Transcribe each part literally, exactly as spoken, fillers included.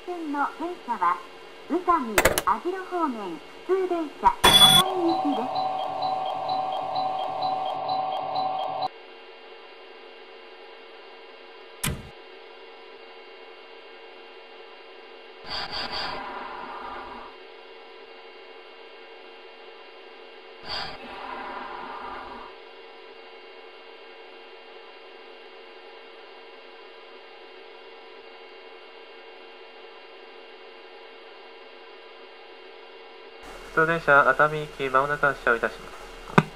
線の電車は宇佐美網代方面普通電車熱海行きです。 普通電車熱海行きまもなく発車をいたします。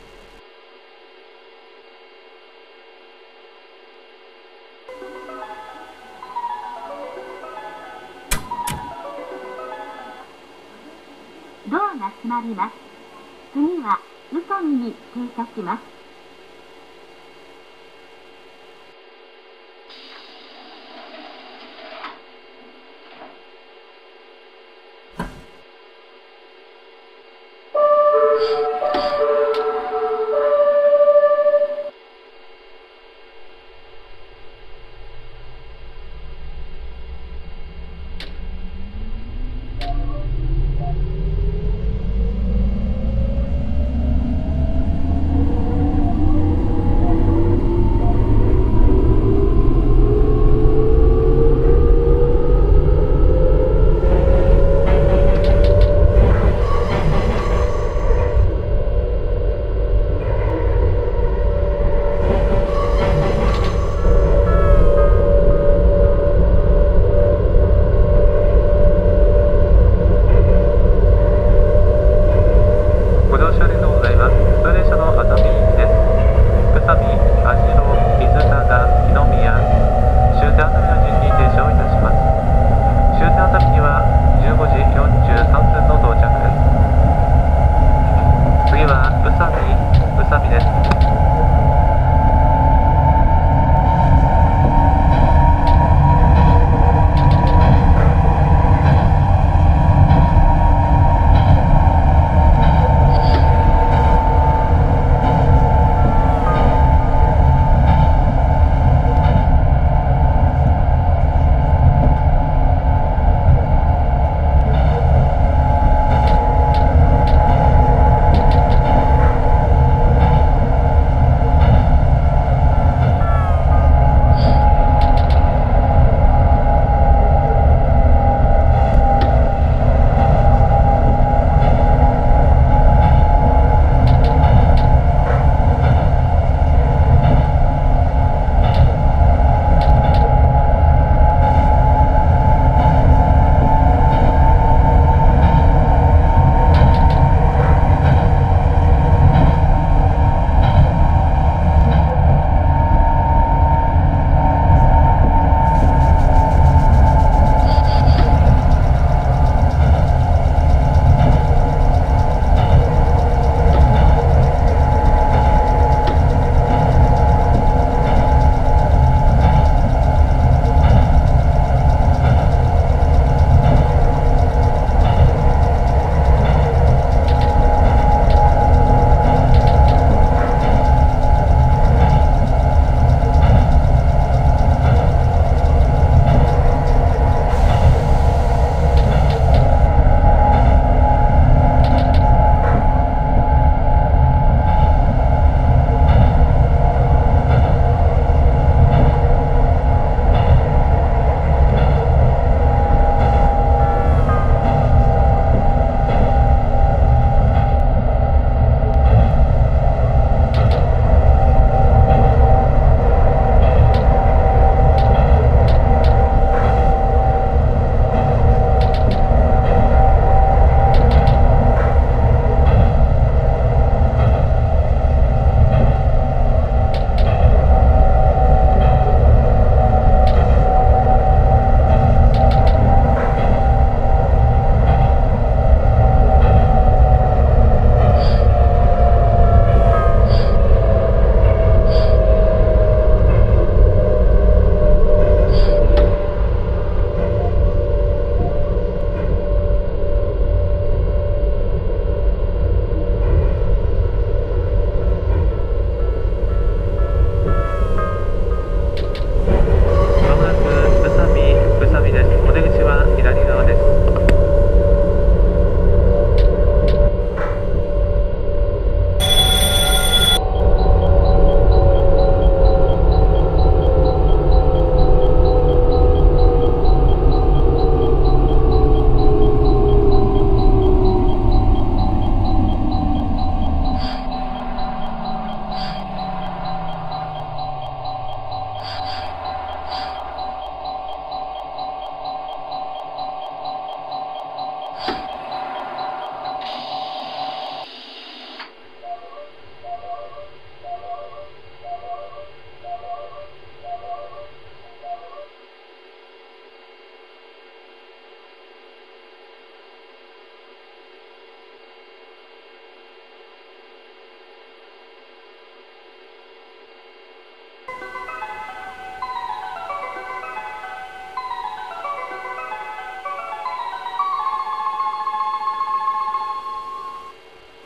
ドアが閉まります。次は宇佐美に停車します。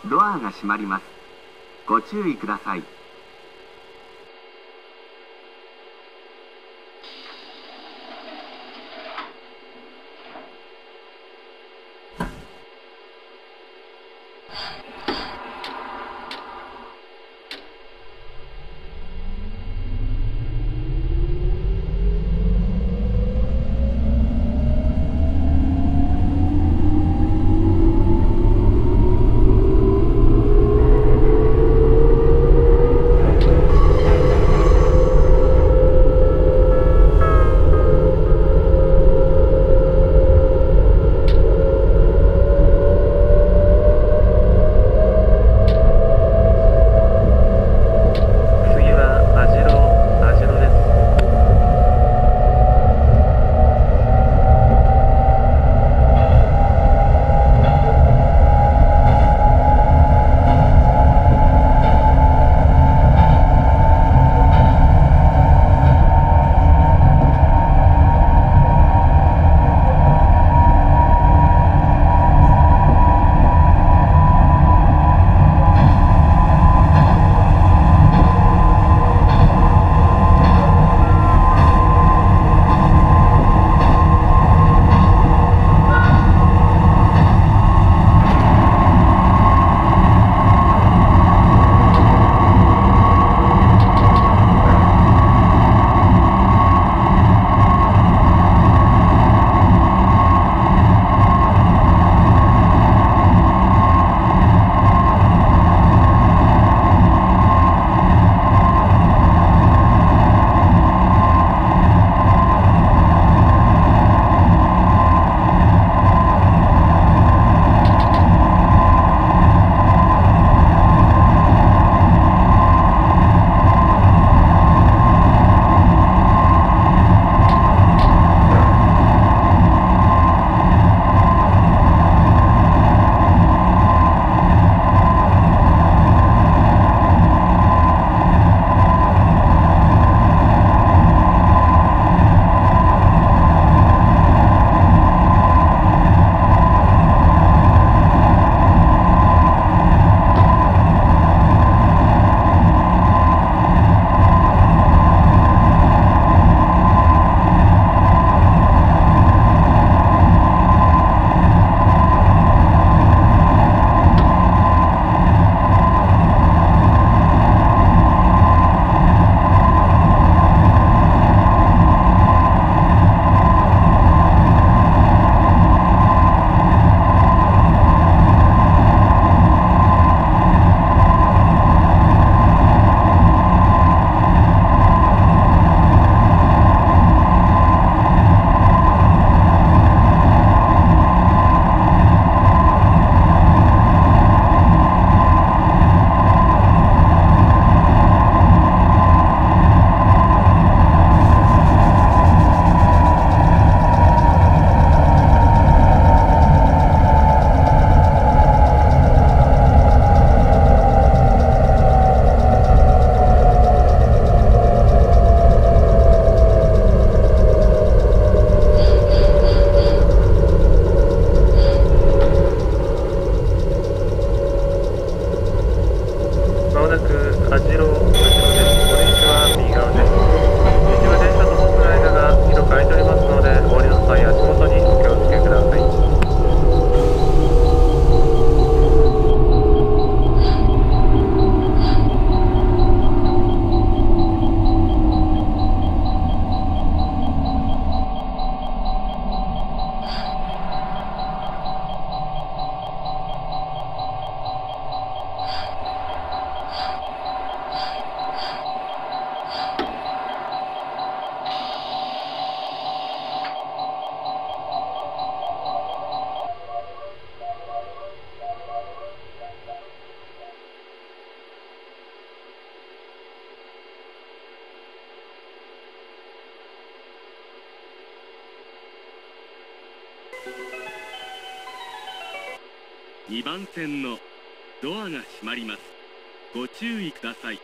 ドアが閉まります。ご注意ください。 にばん線のドアが閉まります。ご注意ください。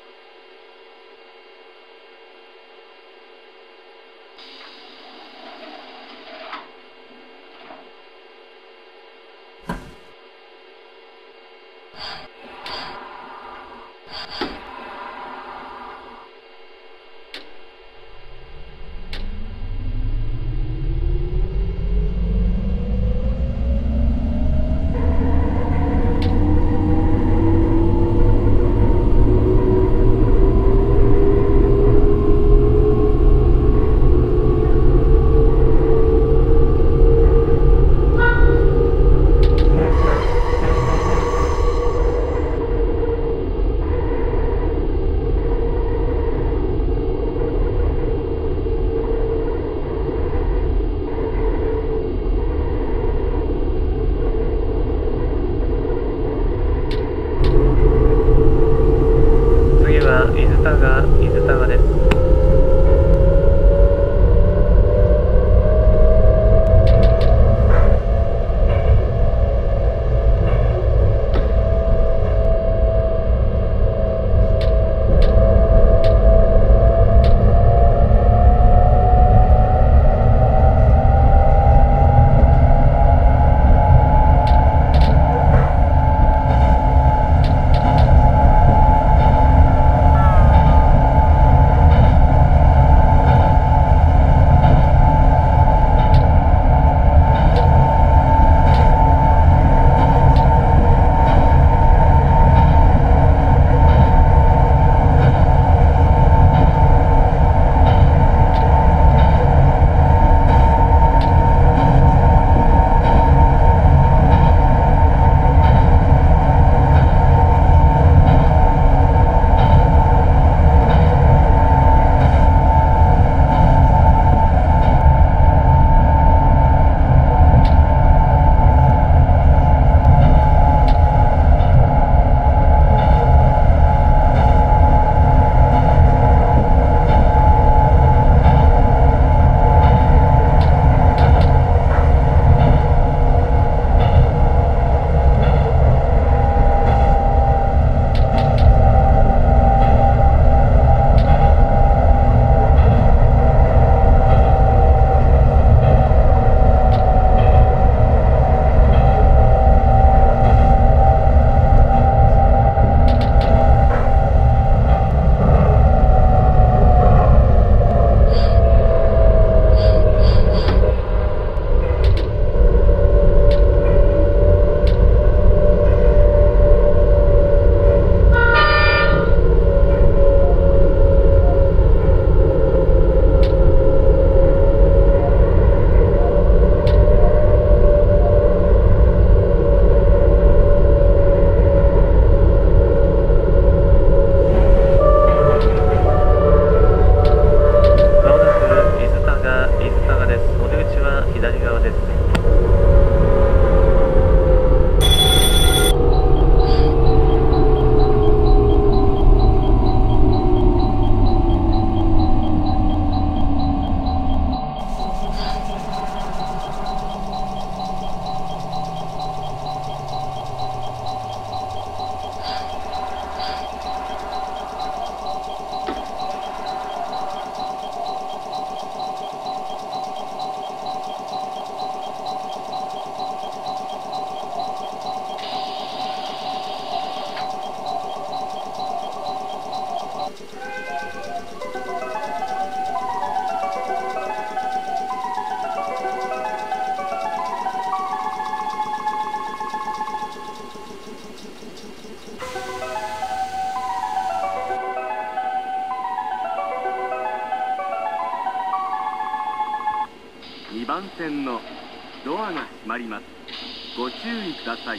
にばん線のドアが閉まります。ご注意ください。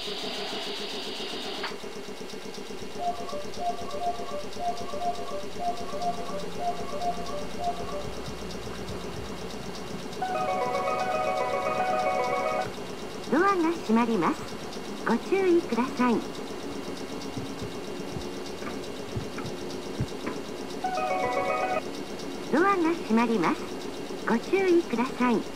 ドアが閉まります。ご注意ください。ドアが閉まります。ご注意ください。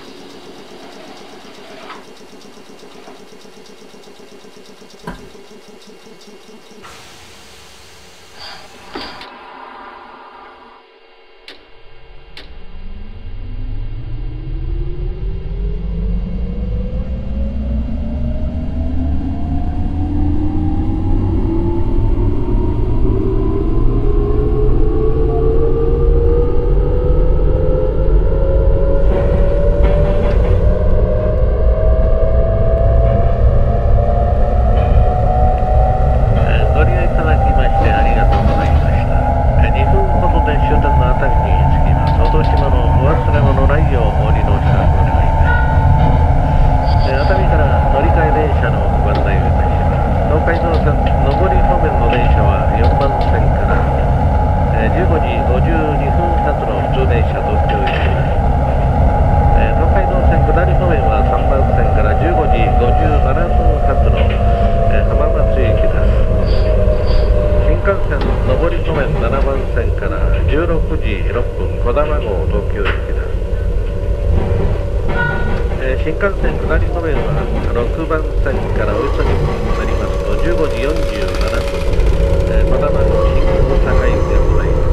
新幹線下り方面はろくばん線からおよそにふんになりますとじゅうごじよんじゅうななふん、えー、こだまの新大阪行きでございます。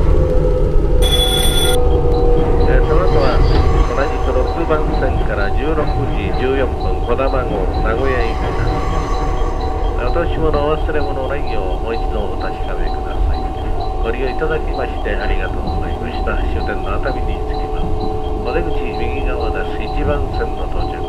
えー、その後は同じくろくばん線からじゅうろくじじゅうよんふんこだま号名古屋行きです。落とし物お忘れ物ないようもう一度お確かめください。ご利用いただきましてありがとうございました。終点の熱海に着きます。お出口右側です。いちばん線の到着です。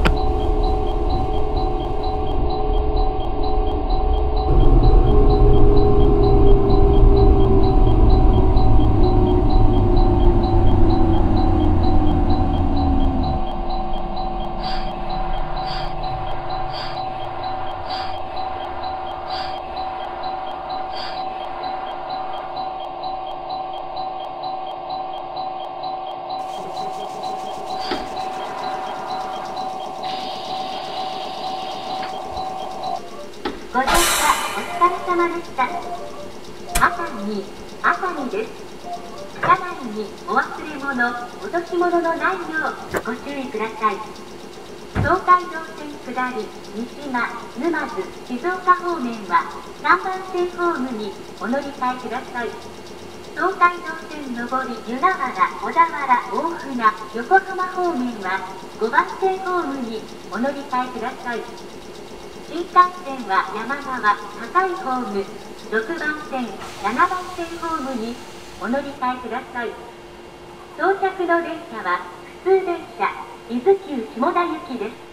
ご乗車お疲れ様でした。熱海、熱海です。車内にお忘れ物、落とし物のないようご注意ください。東海道線下り、三島、沼津、静岡方面はさんばん線ホームにお乗り換えください。東海道線上り、湯河原、小田原、大船、横浜方面はごばん線ホームにお乗り換えください。新幹線は山川、高いホーム、ろくばん線、ななばん線ホームにお乗り換えください。到着の電車は普通電車、伊豆急下田行きです。